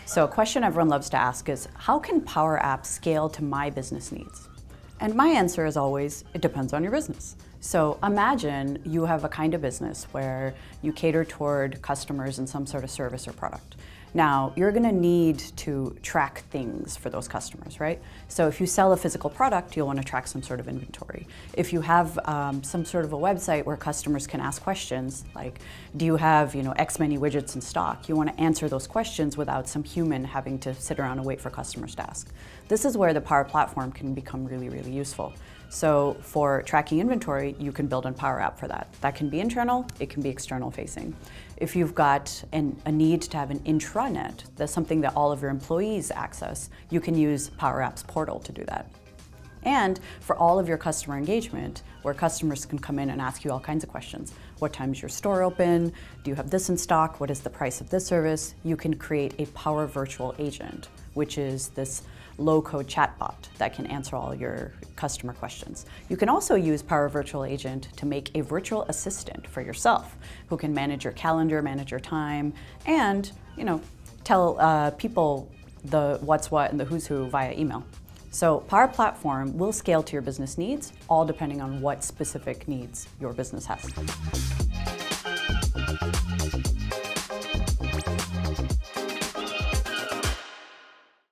So a question everyone loves to ask is, how can Power Apps scale to my business needs? And my answer is always, it depends on your business. So imagine you have a kind of business where you cater toward customers in some sort of service or product. Now, you're gonna need to track things for those customers, right? So if you sell a physical product, you'll wanna track some sort of inventory. If you have some sort of a website where customers can ask questions, like, do you have X many widgets in stock? You wanna answer those questions without some human having to sit around and wait for customers to ask. This is where the Power Platform can become really, really useful. So for tracking inventory, you can build a Power App for that. That can be internal, it can be external facing. If you've got a need to have an intranet, that's something that all of your employees access, you can use Power Apps Portal to do that. And for all of your customer engagement, where customers can come in and ask you all kinds of questions. What time is your store open? Do you have this in stock? What is the price of this service? You can create a Power Virtual Agent, which is this low-code chatbot that can answer all your customer questions. You can also use Power Virtual Agent to make a virtual assistant for yourself, who can manage your calendar, manage your time, and tell people the what's what and the who's who via email. So Power Platform will scale to your business needs, all depending on what specific needs your business has.